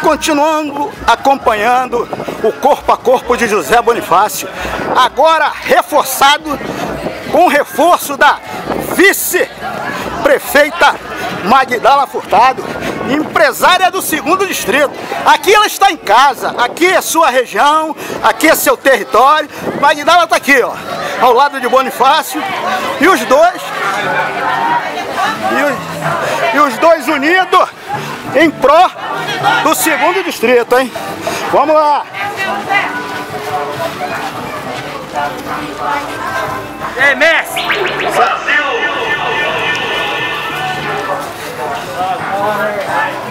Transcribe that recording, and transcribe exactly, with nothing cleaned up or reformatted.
continuando acompanhando o corpo a corpo de José Bonifácio, agora reforçado com o reforço da vice-prefeita Magdala Furtado, empresária do segundo distrito. Aqui ela está em casa, aqui é sua região, aqui é seu território. Magdala está aqui, ó, ao lado de Bonifácio, e os dois, e os, e os dois unidos em pró do segundo distrito, hein? Vamos lá! Ei, Messi! Brasil!